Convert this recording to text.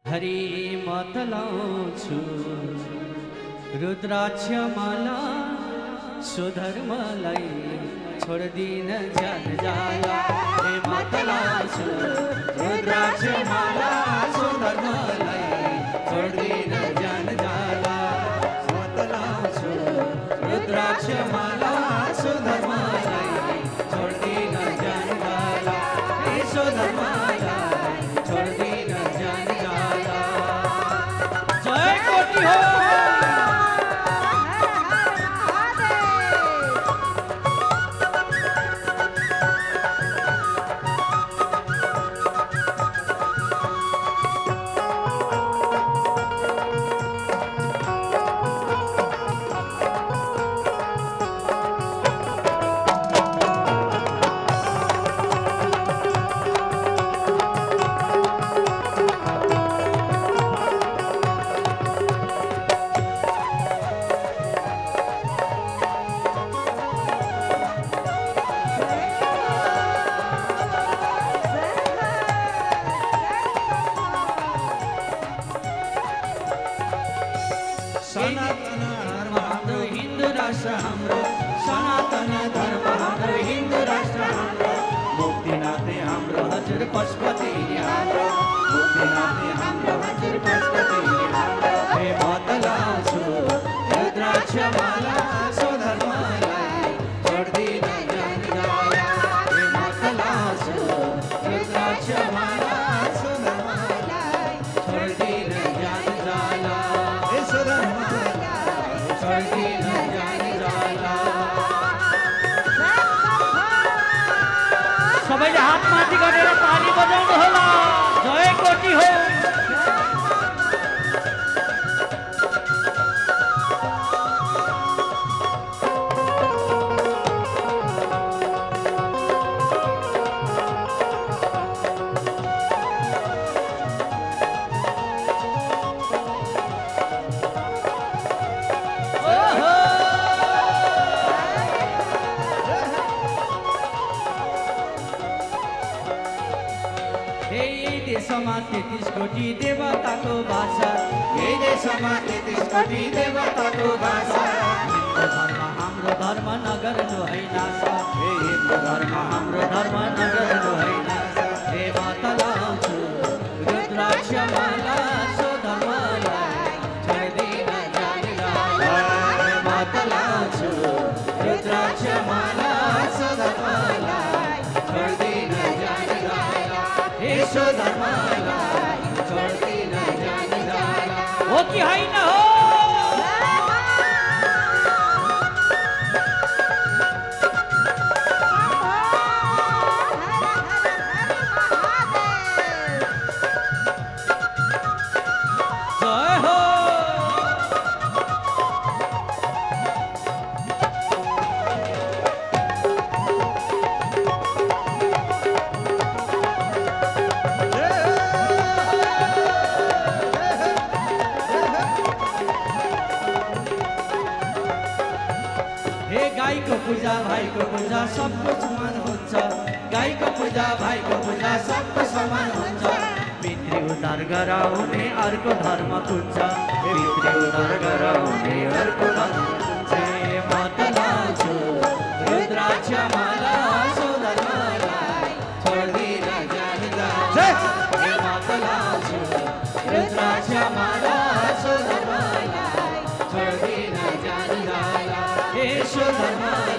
हरि मतलाउँछु रुद्राक्ष माला स्वधर्मलाई छोड्दिन ज्यान जाला। हे मतलाउँछु रुद्राक्ष माला स्वधर्मलाई छोड्दिन ज्यान जाला। मतलाउँछु रुद्राक्ष माला स्वधर्मलाई छोड्दिन ज्यान जाला। हे स्वधर्मलाई छोड्दिन ज्यान जाला। जय कोटी हो। सनातन धर्म हाम्रो हिन्दू राष्ट्र हाम्रो, सनातन धर्म हाम्रो हिन्दू राष्ट्र हाम्रो, मुक्तिनाथै हाम्रो हजुर पशुपति हाम्रो, मुक्तिनाथै हाम्रो हजुर पशुपति हाम्रो। हे मतलाउँछु रुद्राक्ष माला स्वधर्मलाई छोड्दिन ज्यान जाला। हे मतलाउँछु रुद्राक्ष माला स्वधर्मलाई छोड्दिन ज्यान जाला। हे स्वधर्मलाई छोड्दिन ज्यान जाला। सबैले हात माथि गरेर ताली बजाउनु होला। जय कोटी हो। देशमा 33 कोटी देवताको भाषा, यही देशमा 33 कोटी देवताको भाषा। हिन्दू धर्म हाम्रो धर्म नगर्नु होइन आशा। हे हिन्दू धर्म हाम्रो धर्म नगर्नु होइन आशा। हे मतलाउँछु रुद्राक्ष माला स्वधर्मलाई छोड्दिन ज्यान जाला। हे मतलाउँछु रुद्राक्ष माला स्वधर्मलाई छोड्दिन ज्यान जाला। हे स्वधर्मलाई छोड्दिन ज्यान जाला। हो कि होइन हो? जय हो। गाईको पूजा भाइको पूजा सबको समान हुन्छ। गाईको पूजा भाइको पूजा सबको समान हुन्छ। पितृ उद्धार गराउने अर्को धर्म कुन्छ। पितृ उद्धार गराउने अर्को धर्म कुन्छ। मतलाउँछु रुद्राक्ष माला स्वधर्मलाई छोड्दिन ज्यान जाला। हे मतलाउँछु रुद्राक्ष माला स्वधर्मलाई छोड्दिन ज्यान जाला। हे स्वधर्मलाई